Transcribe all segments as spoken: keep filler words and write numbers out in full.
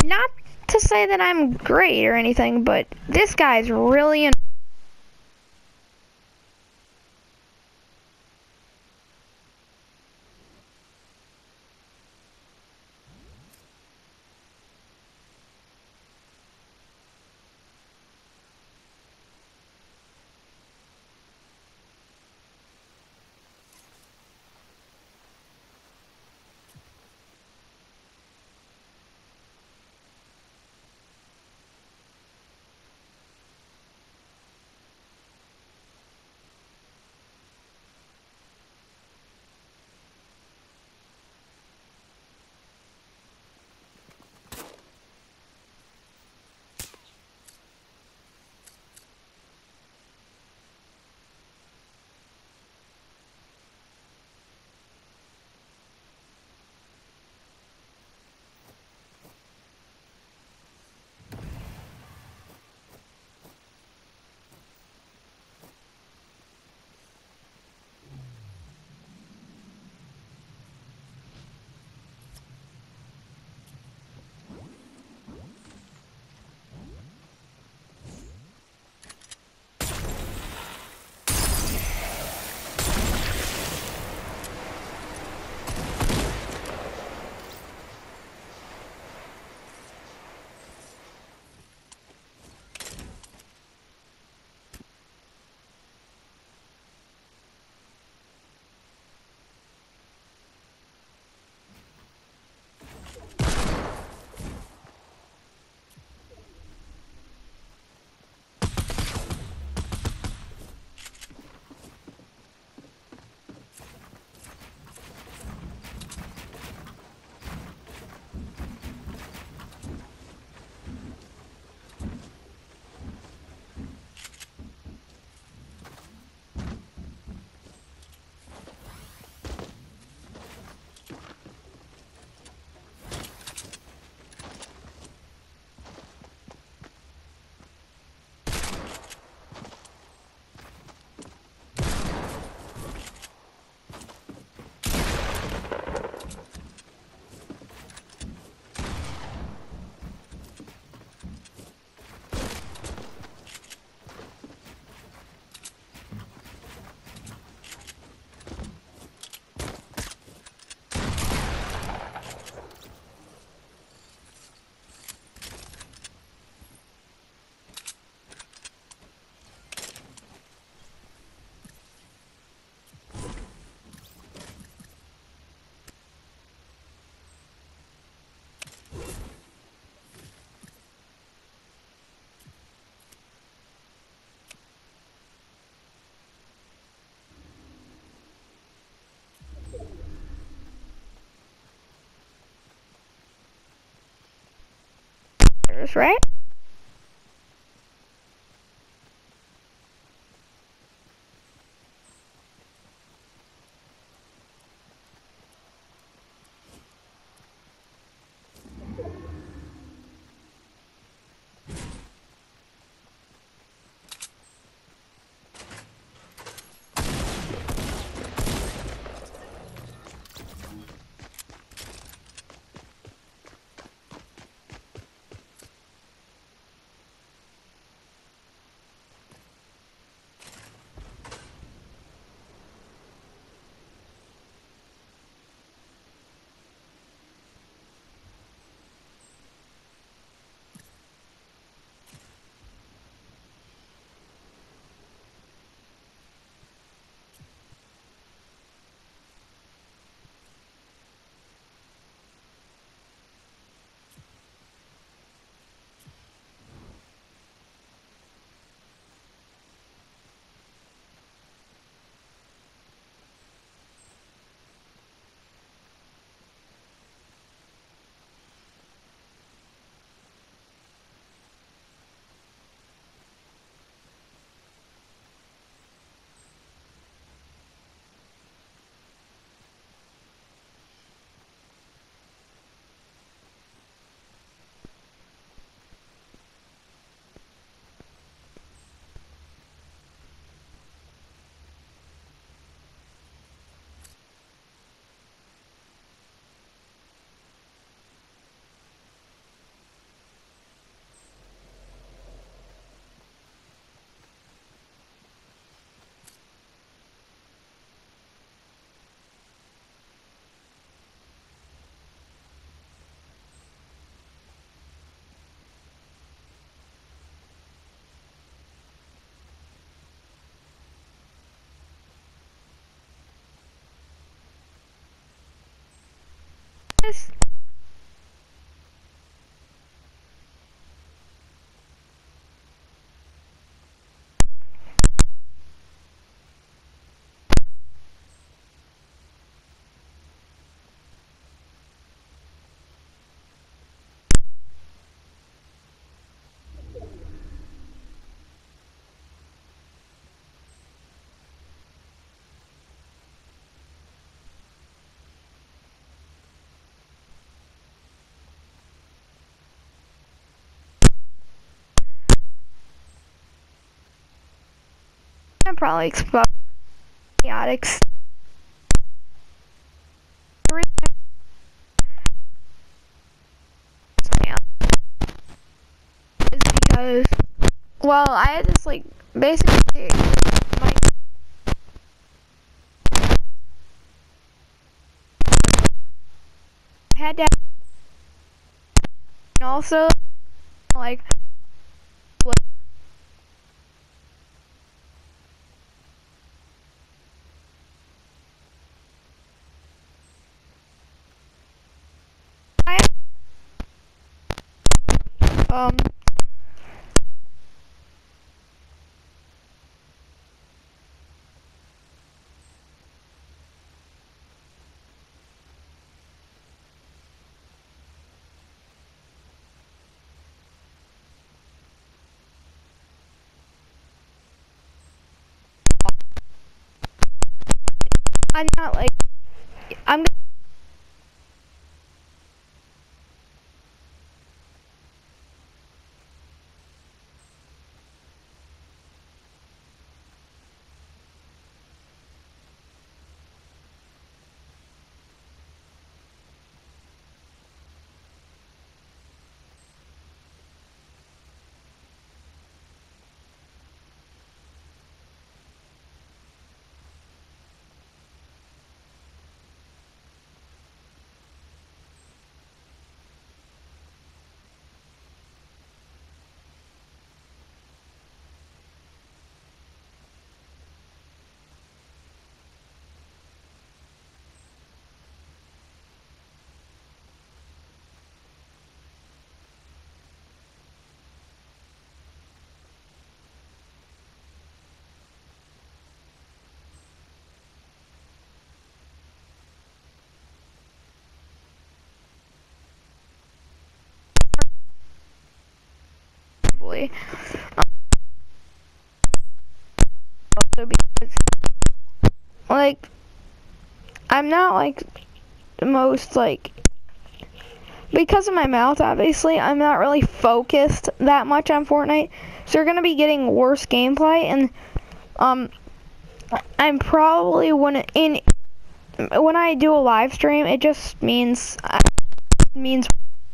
not to say that I'm great or anything, but this guy's really in. Right? This I'm probably exposed chaotic s- is because, well, I had this like basically my had to, and also like I um I'm not like I'm probably also because like I'm not like the most like because of my mouth, obviously, I'm not really focused that much on Fortnite. So you're gonna be getting worse gameplay, and um, I'm probably when in when I do a live stream, it just means uh, means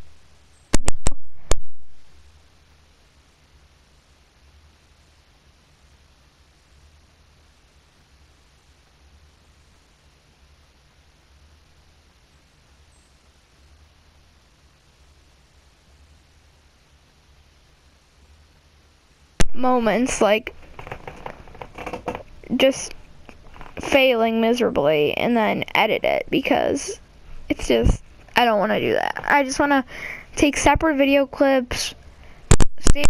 moments like just failing miserably and then edit it because it's just I don't want to do that. I just want to take separate video clips, save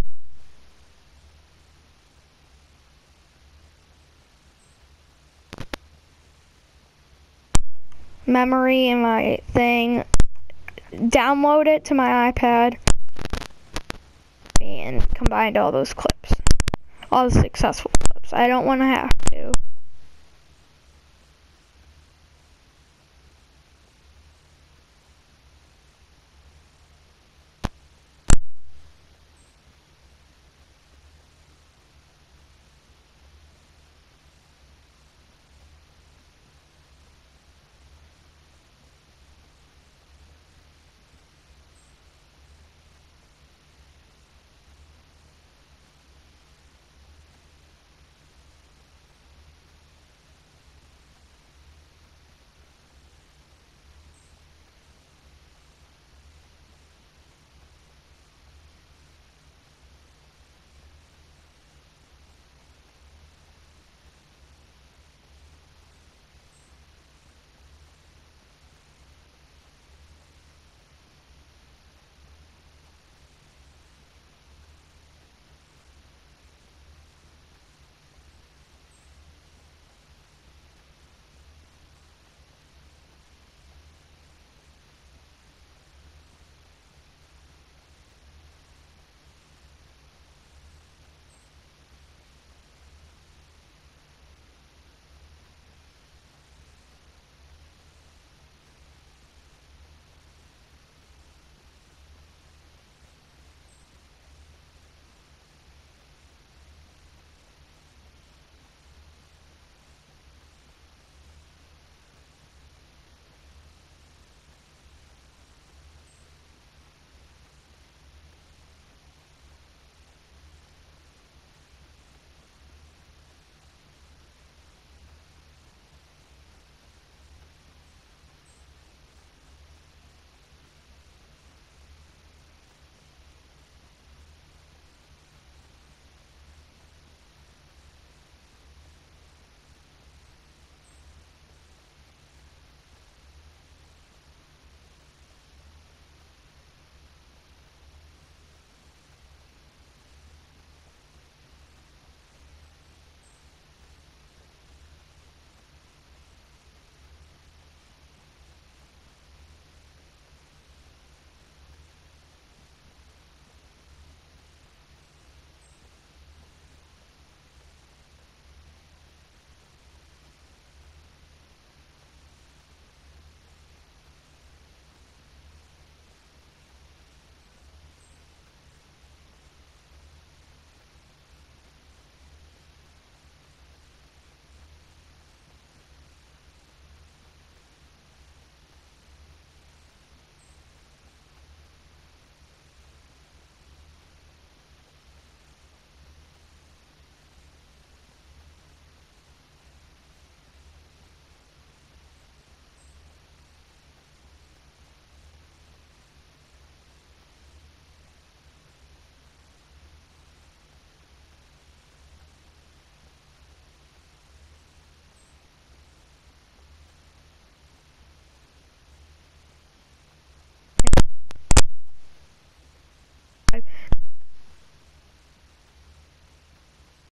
memory in my thing, download it to my iPad, and combine all those clips, all the successful clips. I don't want to have to